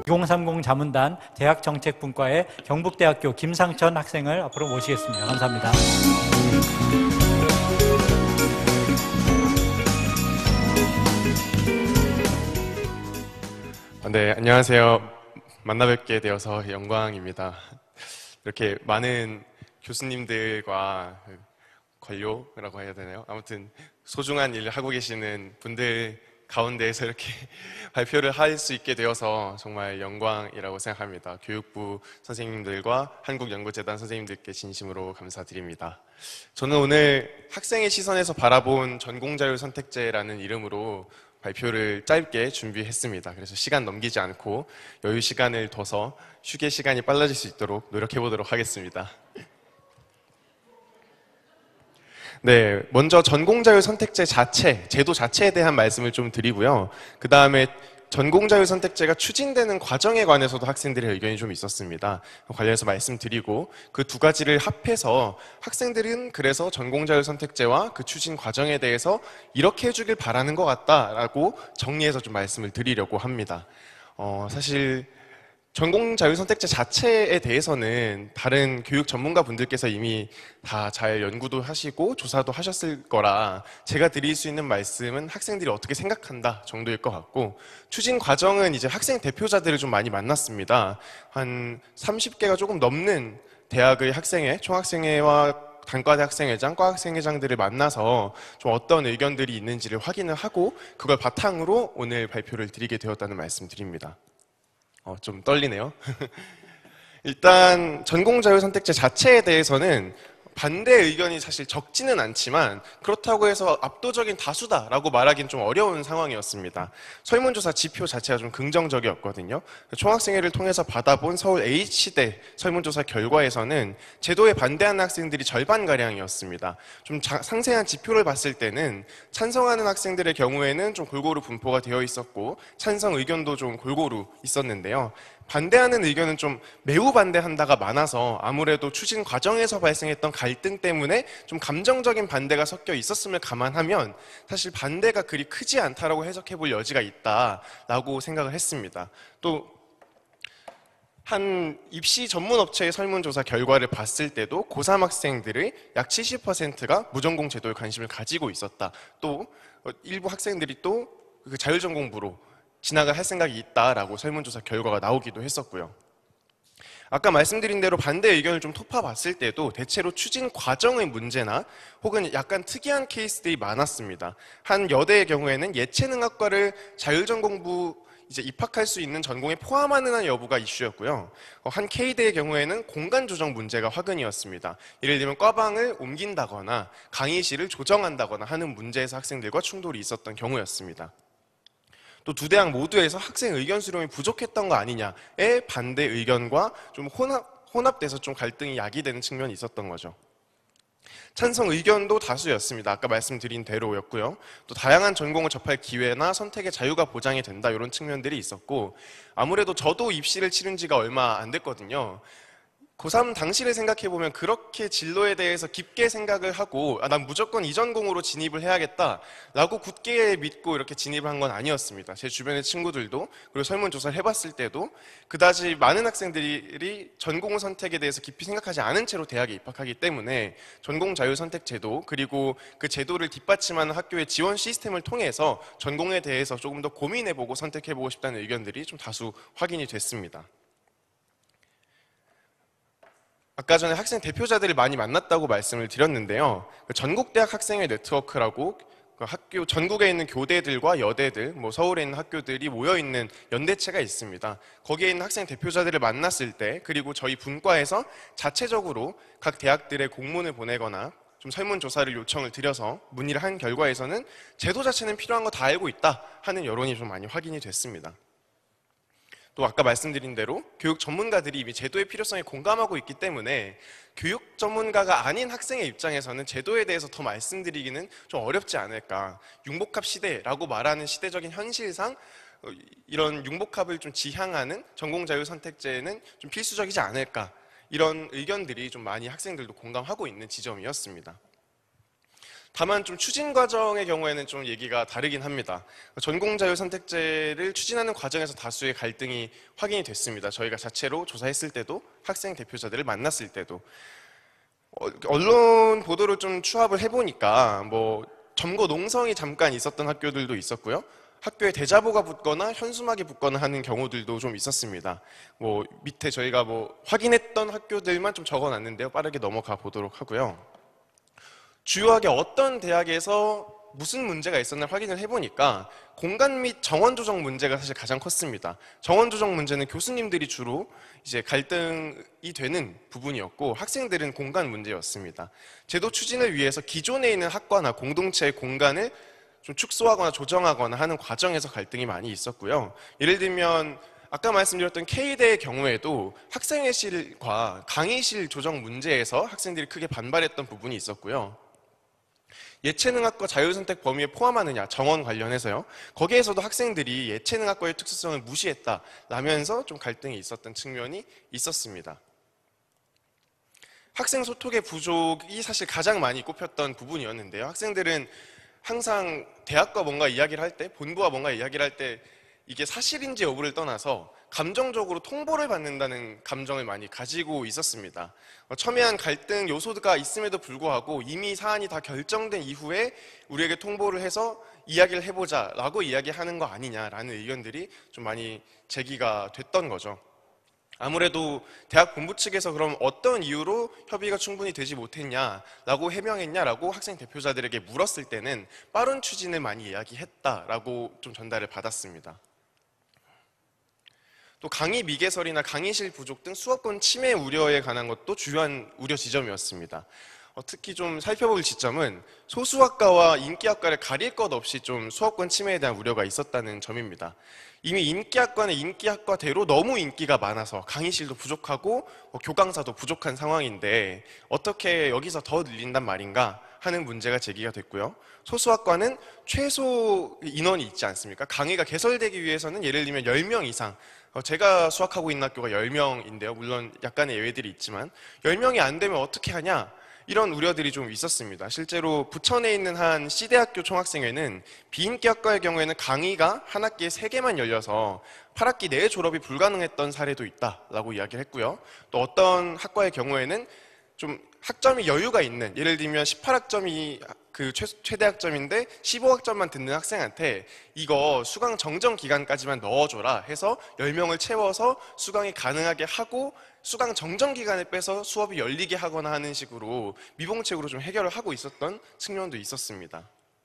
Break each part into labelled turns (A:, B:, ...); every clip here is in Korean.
A: 2030 자문단 대학정책분과의 경북대학교 김상천 학생을 앞으로 모시겠습니다. 감사합니다.
B: 네, 안녕하세요. 만나 뵙게 되어서 영광입니다. 이렇게 많은 교수님들과 관료라고 해야 되나요? 아무튼 소중한 일을 하고 계시는 분들 가운데에서 이렇게 발표를 할 수 있게 되어서 정말 영광이라고 생각합니다. 교육부 선생님들과 한국연구재단 선생님들께 진심으로 감사드립니다. 저는 오늘 학생의 시선에서 바라본 전공자율 선택제라는 이름으로 발표를 짧게 준비했습니다. 그래서 시간 넘기지 않고 여유 시간을 둬서 휴게 시간이 빨라질 수 있도록 노력해 보도록 하겠습니다. 네, 먼저 전공자율 선택제 자체, 제도 자체에 대한 말씀을 좀 드리고요. 그 다음에 전공자율 선택제가 추진되는 과정에 관해서도 학생들의 의견이 좀 있었습니다. 관련해서 말씀드리고 그 두 가지를 합해서 학생들은 그래서 전공자율 선택제와 그 추진 과정에 대해서 이렇게 해주길 바라는 것 같다라고 정리해서 좀 말씀을 드리려고 합니다. 사실 전공자율 선택제 자체에 대해서는 다른 교육 전문가 분들께서 이미 다 잘 연구도 하시고 조사도 하셨을 거라 제가 드릴 수 있는 말씀은 학생들이 어떻게 생각한다 정도일 것 같고, 추진 과정은 이제 학생 대표자들을 좀 많이 만났습니다. 한 30개가 조금 넘는 대학의 학생회, 총학생회와 단과대 학생회장, 과학생회장들을 만나서 좀 어떤 의견들이 있는지를 확인을 하고 그걸 바탕으로 오늘 발표를 드리게 되었다는 말씀 드립니다. 좀 떨리네요. 일단 전공자율 선택제 자체에 대해서는 반대 의견이 사실 적지는 않지만 그렇다고 해서 압도적인 다수다라고 말하기는 좀 어려운 상황이었습니다. 설문조사 지표 자체가 좀 긍정적이었거든요. 총학생회를 통해서 받아본 서울 H대 설문조사 결과에서는 제도에 반대하는 학생들이 절반가량이었습니다. 좀 상세한 지표를 봤을 때는 찬성하는 학생들의 경우에는 좀 골고루 분포가 되어 있었고 찬성 의견도 좀 골고루 있었는데요. 반대하는 의견은 좀 매우 반대한다가 많아서 아무래도 추진 과정에서 발생했던 갈등 때문에 좀 감정적인 반대가 섞여 있었음을 감안하면 사실 반대가 그리 크지 않다라고 해석해 볼 여지가 있다라고 생각을 했습니다. 또 한 입시 전문업체의 설문조사 결과를 봤을 때도 고3 학생들의 약 70%가 무전공 제도에 관심을 가지고 있었다. 또 일부 학생들이 또 그 자율전공부로 진학을 할 생각이 있다라고 설문조사 결과가 나오기도 했었고요. 아까 말씀드린 대로 반대 의견을 좀 토파봤을 때도 대체로 추진 과정의 문제나 혹은 약간 특이한 케이스들이 많았습니다. 한 여대의 경우에는 예체능학과를 자율전공부 이제 입학할 수 있는 전공에 포함하는 여부가 이슈였고요. 한 K대의 경우에는 공간 조정 문제가 화근이었습니다. 예를 들면 과방을 옮긴다거나 강의실을 조정한다거나 하는 문제에서 학생들과 충돌이 있었던 경우였습니다. 또 두 대학 모두에서 학생 의견 수렴이 부족했던 거 아니냐의 반대 의견과 좀 혼합돼서 좀 갈등이 야기되는 측면이 있었던 거죠. 찬성 의견도 다수였습니다. 아까 말씀드린 대로였고요. 또 다양한 전공을 접할 기회나 선택의 자유가 보장이 된다 이런 측면들이 있었고, 아무래도 저도 입시를 치른 지가 얼마 안 됐거든요. 고3 당시를 생각해보면 그렇게 진로에 대해서 깊게 생각을 하고 난 무조건 이 전공으로 진입을 해야겠다라고 굳게 믿고 이렇게 진입을 한 건 아니었습니다. 제 주변의 친구들도 그리고 설문조사를 해봤을 때도 그다지 많은 학생들이 전공 선택에 대해서 깊이 생각하지 않은 채로 대학에 입학하기 때문에 전공 자율 선택 제도 그리고 그 제도를 뒷받침하는 학교의 지원 시스템을 통해서 전공에 대해서 조금 더 고민해보고 선택해보고 싶다는 의견들이 좀 다수 확인이 됐습니다. 아까 전에 학생 대표자들을 많이 만났다고 말씀을 드렸는데요. 전국대학 학생회 네트워크라고 그 학교 전국에 있는 교대들과 여대들, 서울에 있는 학교들이 모여 있는 연대체가 있습니다. 거기에 있는 학생 대표자들을 만났을 때, 그리고 저희 분과에서 자체적으로 각 대학들의 공문을 보내거나 좀 설문조사를 요청을 드려서 문의를 한 결과에서는 제도 자체는 필요한 거 다 알고 있다 하는 여론이 좀 많이 확인이 됐습니다. 또 아까 말씀드린 대로 교육 전문가들이 이미 제도의 필요성에 공감하고 있기 때문에 교육 전문가가 아닌 학생의 입장에서는 제도에 대해서 더 말씀드리기는 좀 어렵지 않을까. 융복합 시대라고 말하는 시대적인 현실상 이런 융복합을 좀 지향하는 전공자율 선택제는 좀 필수적이지 않을까. 이런 의견들이 좀 많이 학생들도 공감하고 있는 지점이었습니다. 다만 좀 추진 과정의 경우에는 좀 얘기가 다르긴 합니다. 전공 자율 선택제를 추진하는 과정에서 다수의 갈등이 확인이 됐습니다. 저희가 자체로 조사했을 때도 학생 대표자들을 만났을 때도 언론 보도를 좀 추합을 해보니까 뭐 점거 농성이 잠깐 있었던 학교들도 있었고요. 학교에 대자보가 붙거나 현수막이 붙거나 하는 경우들도 좀 있었습니다. 뭐 밑에 저희가 뭐 확인했던 학교들만 좀 적어놨는데요. 빠르게 넘어가 보도록 하고요. 주요하게 어떤 대학에서 무슨 문제가 있었나 확인을 해보니까 공간 및 정원 조정 문제가 사실 가장 컸습니다. 정원 조정 문제는 교수님들이 주로 이제 갈등이 되는 부분이었고 학생들은 공간 문제였습니다. 제도 추진을 위해서 기존에 있는 학과나 공동체의 공간을 좀 축소하거나 조정하거나 하는 과정에서 갈등이 많이 있었고요. 예를 들면 아까 말씀드렸던 K대의 경우에도 학생회실과 강의실 조정 문제에서 학생들이 크게 반발했던 부분이 있었고요. 예체능학과 자율선택 범위에 포함하느냐 정원 관련해서요. 거기에서도 학생들이 예체능학과의 특수성을 무시했다라면서 좀 갈등이 있었던 측면이 있었습니다. 학생 소통의 부족이 사실 가장 많이 꼽혔던 부분이었는데요. 학생들은 항상 대학과 뭔가 이야기를 할 때, 본부와 뭔가 이야기를 할 때 이게 사실인지 여부를 떠나서 감정적으로 통보를 받는다는 감정을 많이 가지고 있었습니다. 첨예한 갈등 요소가 있음에도 불구하고 이미 사안이 다 결정된 이후에 우리에게 통보를 해서 이야기를 해보자 라고 이야기하는 거 아니냐라는 의견들이 좀 많이 제기가 됐던 거죠. 아무래도 대학 본부 측에서 그럼 어떤 이유로 협의가 충분히 되지 못했냐라고 해명했냐라고 학생 대표자들에게 물었을 때는 빠른 추진을 많이 이야기했다라고 좀 전달을 받았습니다. 또 강의 미개설이나 강의실 부족 등 수업권 침해 우려에 관한 것도 주요한 우려 지점이었습니다. 특히 좀 살펴볼 지점은 소수학과와 인기학과를 가릴 것 없이 좀 수업권 침해에 대한 우려가 있었다는 점입니다. 이미 인기학과는 인기학과대로 너무 인기가 많아서 강의실도 부족하고 교강사도 부족한 상황인데 어떻게 여기서 더 늘린단 말인가 하는 문제가 제기가 됐고요. 소수학과는 최소 인원이 있지 않습니까? 강의가 개설되기 위해서는 예를 들면 10명 이상, 제가 수학하고 있는 학교가 10명인데요. 물론 약간의 예외들이 있지만 10명이 안 되면 어떻게 하냐? 이런 우려들이 좀 있었습니다. 실제로 부천에 있는 한 C대학교 총학생회는 비인기학과의 경우에는 강의가 한 학기에 3개만 열려서 8학기 내에 졸업이 불가능했던 사례도 있다라고 이야기를 했고요. 또 어떤 학과의 경우에는 좀 학점이 여유가 있는, 예를 들면 18학점이 그 최대 학점인데 15학점만 듣는 학생한테 이거 수강 정정 기간까지만 넣어줘라 해서 10명을 채워서 수강이 가능하게 하고 수강 정정 기간을 빼서 수업이 열리게 하거나 하는 식으로 미봉책으로 좀 해결을 하고 있었던 측면도 있었습니다.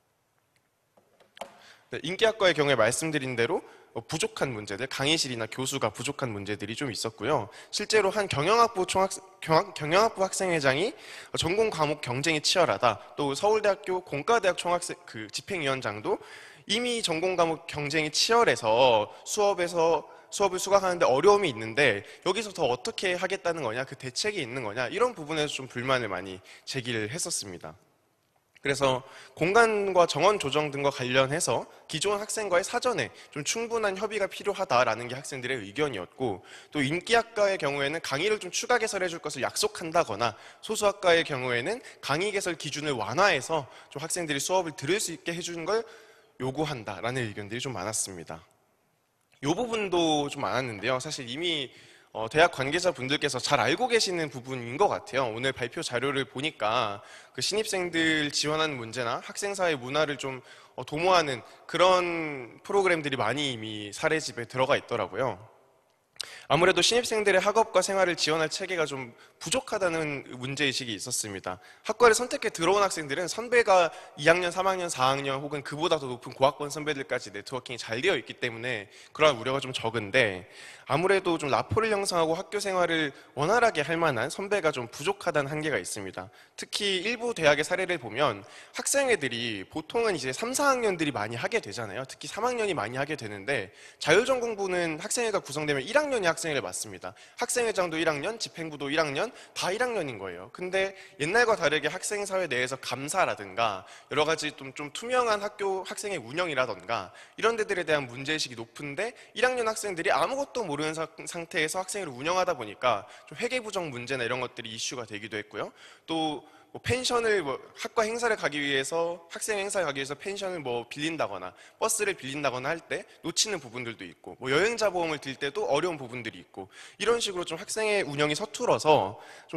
B: 인기학과의 경우에 말씀드린 대로 부족한 문제들, 강의실이나 교수가 부족한 문제들이 좀 있었고요. 실제로 한 경영학부 학생회장이 전공 과목 경쟁이 치열하다. 또 서울대학교 공과대학 집행위원장도 이미 전공 과목 경쟁이 치열해서 수업을 수강하는데 어려움이 있는데 여기서 더 어떻게 하겠다는 거냐, 그 대책이 있는 거냐, 이런 부분에서 좀 불만을 많이 제기를 했었습니다. 그래서 공간과 정원 조정 등과 관련해서 기존 학생과의 사전에 좀 충분한 협의가 필요하다라는 게 학생들의 의견이었고, 또 인기학과의 경우에는 강의를 좀 추가 개설해 줄 것을 약속한다거나 소수학과의 경우에는 강의 개설 기준을 완화해서 좀 학생들이 수업을 들을 수 있게 해주는 걸 요구한다라는 의견들이 좀 많았습니다. 이 부분도 좀 많았는데요. 사실 이미 대학 관계자분들께서 잘 알고 계시는 부분인 것 같아요. 오늘 발표 자료를 보니까 그 신입생들 지원하는 문제나 학생사회 문화를 좀 도모하는 그런 프로그램들이 많이 이미 사례집에 들어가 있더라고요. 아무래도 신입생들의 학업과 생활을 지원할 체계가 좀 부족하다는 문제의식이 있었습니다. 학과를 선택해 들어온 학생들은 선배가 2학년, 3학년, 4학년 혹은 그보다 더 높은 고학번 선배들까지 네트워킹이 잘 되어 있기 때문에 그러한 우려가 좀 적은데, 아무래도 좀 라포를 형성하고 학교 생활을 원활하게 할 만한 선배가 좀 부족하다는 한계가 있습니다. 특히 일부 대학의 사례를 보면 학생회들이 보통은 이제 3, 4학년들이 많이 하게 되잖아요. 특히 3학년이 많이 하게 되는데 자율전공부는 학생회가 구성되면 1학년이 학생회를 맡습니다. 학생회장도 1학년, 집행부도 1학년, 다 1학년인 거예요. 근데 옛날과 다르게 학생사회 내에서 감사라든가 여러 가지 좀 투명한 학교 학생회 운영이라든가 이런 데들에 대한 문제의식이 높은데 1학년 학생들이 아무것도 모르는 상태에서 학생회를 운영하다 보니까 좀 회계부정 문제나 이런 것들이 이슈가 되기도 했고요. 또 뭐 펜션을 학과 행사를 가기 위해서 학생 행사를 가기 위해서 펜션을 뭐 빌린다거나 버스를 빌린다거나 할 때 놓치는 부분들도 있고 뭐 여행자 보험을 들 때도 어려운 부분들이 있고 이런 식으로 좀 학생의 운영이 서툴어서 좀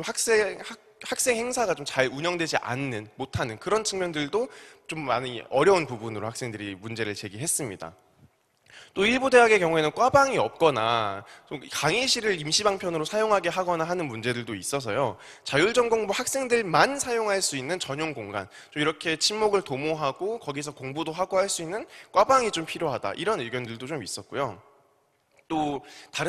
B: 학생 행사가 좀 잘 운영되지 않는 못하는 그런 측면들도 좀 많이 어려운 부분으로 학생들이 문제를 제기했습니다. 또 일부 대학의 경우에는 과방이 없거나 좀 강의실을 임시방편으로 사용하게 하거나 하는 문제들도 있어서요. 자율전공부 학생들만 사용할 수 있는 전용 공간, 좀 이렇게 친목을 도모하고 거기서 공부도 하고 할 수 있는 과방이 좀 필요하다. 이런 의견들도 좀 있었고요. 또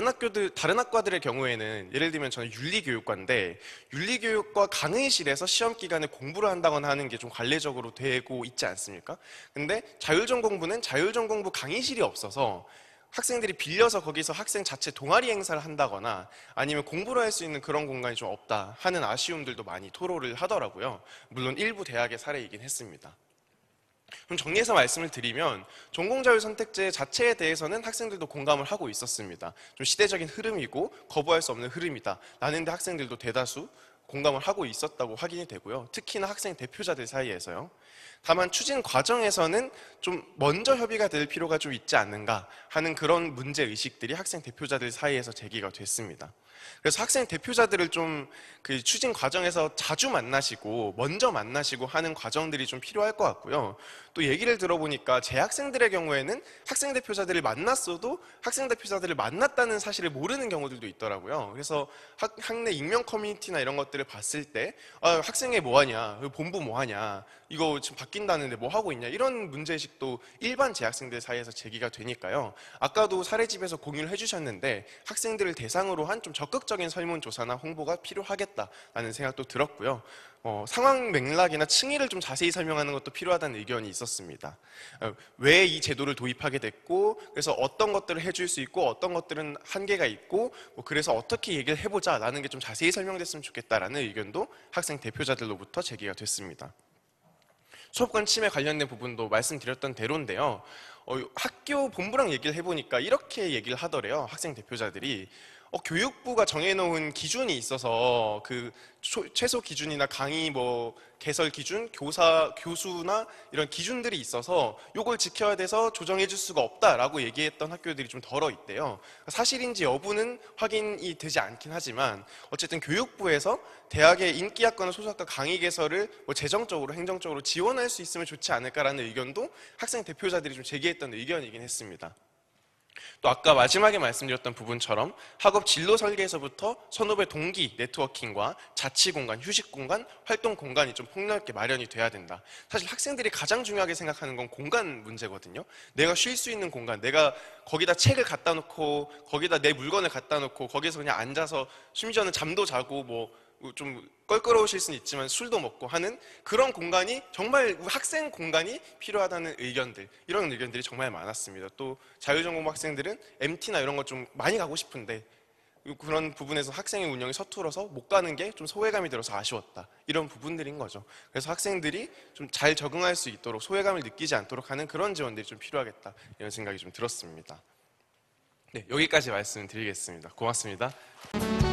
B: 다른 학과들의 경우에는 예를 들면 저는 윤리교육과인데 윤리교육과 강의실에서 시험 기간에 공부를 한다거나 하는 게 좀 관례적으로 되고 있지 않습니까? 근데 자율전공부는 자율전공부 강의실이 없어서 학생들이 빌려서 거기서 학생 자체 동아리 행사를 한다거나 아니면 공부를 할 수 있는 그런 공간이 좀 없다 하는 아쉬움들도 많이 토로를 하더라고요. 물론 일부 대학의 사례이긴 했습니다. 그럼 정리해서 말씀을 드리면 전공자율 선택제 자체에 대해서는 학생들도 공감을 하고 있었습니다. 좀 시대적인 흐름이고 거부할 수 없는 흐름이다 라는데 학생들도 대다수 공감을 하고 있었다고 확인이 되고요. 특히나 학생 대표자들 사이에서요. 다만 추진 과정에서는 좀 먼저 협의가 될 필요가 좀 있지 않는가 하는 그런 문제의식들이 학생 대표자들 사이에서 제기가 됐습니다. 그래서 학생 대표자들을 좀 그 추진 과정에서 자주 만나시고 먼저 만나시고 하는 과정들이 좀 필요할 것 같고요. 또 얘기를 들어보니까 재학생들의 경우에는 학생 대표자들을 만났어도 학생 대표자들을 만났다는 사실을 모르는 경우들도 있더라고요. 그래서 학내 익명 커뮤니티나 이런 것들을 봤을 때 학생회 뭐하냐, 본부 뭐하냐, 이거 지금 바뀐다는데 뭐 하고 있냐 이런 문제의식도 일반 재학생들 사이에서 제기가 되니까요. 아까도 사례집에서 공유를 해주셨는데 학생들을 대상으로 한 좀 적극적인 설문조사나 홍보가 필요하겠다라는 생각도 들었고요. 상황 맥락이나 층위를 좀 자세히 설명하는 것도 필요하다는 의견이 있었습니다. 왜 이 제도를 도입하게 됐고 그래서 어떤 것들을 해줄 수 있고 어떤 것들은 한계가 있고 그래서 어떻게 얘기를 해보자라는 게 좀 자세히 설명됐으면 좋겠다라는 의견도 학생 대표자들로부터 제기가 됐습니다. 수업권 침해 관련된 부분도 말씀드렸던 대로인데요. 학교 본부랑 얘기를 해보니까 이렇게 얘기를 하더래요. 학생 대표자들이 교육부가 정해놓은 기준이 있어서 그 최소 기준이나 강의 개설 기준, 교수나 이런 기준들이 있어서 이걸 지켜야 돼서 조정해 줄 수가 없다라고 얘기했던 학교들이 좀 덜어 있대요. 사실인지 여부는 확인이 되지 않긴 하지만 어쨌든 교육부에서 대학의 인기학과나 소수학과 강의 개설을 재정적으로 행정적으로 지원할 수 있으면 좋지 않을까라는 의견도 학생 대표자들이 좀 제기했던 의견이긴 했습니다. 또 아까 마지막에 말씀드렸던 부분처럼 학업 진로 설계에서부터 선후배 동기 네트워킹과 자치 공간, 휴식 공간, 활동 공간이 좀 폭넓게 마련이 돼야 된다. 사실 학생들이 가장 중요하게 생각하는 건 공간 문제거든요. 내가 쉴 수 있는 공간, 내가 거기다 책을 갖다 놓고 거기다 내 물건을 갖다 놓고 거기서 그냥 앉아서 심지어는 잠도 자고 좀 껄끄러우실 수는 있지만 술도 먹고 하는 그런 공간이 정말 학생 공간이 필요하다는 의견들, 이런 의견들이 정말 많았습니다. 또 자율전공부 학생들은 MT나 이런 거 좀 많이 가고 싶은데 그런 부분에서 학생의 운영이 서툴어서 못 가는 게 좀 소외감이 들어서 아쉬웠다, 이런 부분들인 거죠. 그래서 학생들이 좀 잘 적응할 수 있도록 소외감을 느끼지 않도록 하는 그런 지원들이 좀 필요하겠다, 이런 생각이 좀 들었습니다. 네, 여기까지 말씀드리겠습니다. 고맙습니다.